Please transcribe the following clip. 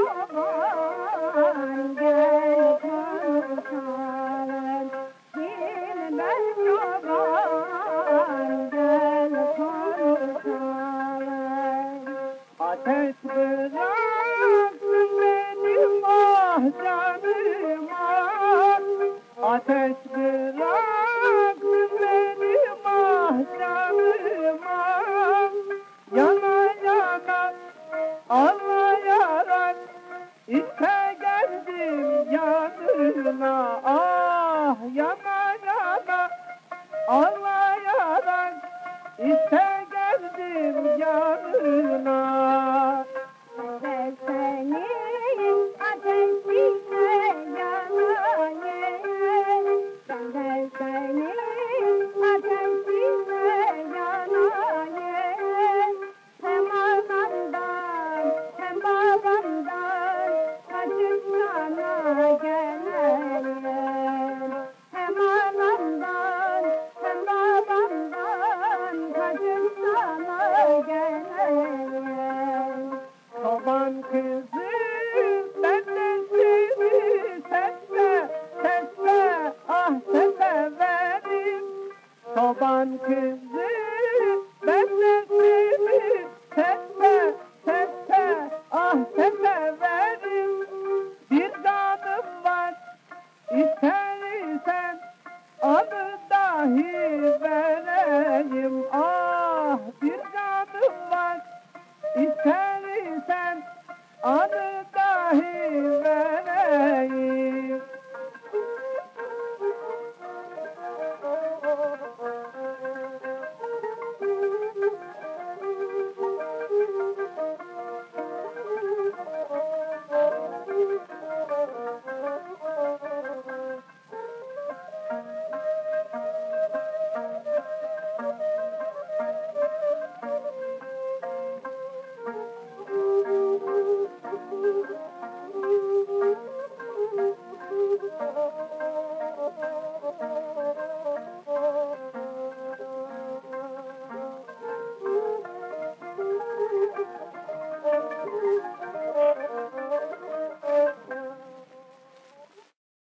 çoban gel konuşalım. Dilber çoban gel konuşalım. Ateş bıraksın benim ah canıma. Ateş bıraksın benim ah canıma. Yana yana ağlayarak işte geldim yanına. Ah yana yana ağlayarak işte geldim yanına. Ben senin ateşine yanayım. Ben senin ateşine yanayım. Hem anamdan hem babamdan kaçıp sana geleyim. Hem anamdan hem babamdan kaçıp sana geleyim. Çoban kızı benden seni sesle sesle ah severim. Çoban kızı benden seni sesle sesle ah severim.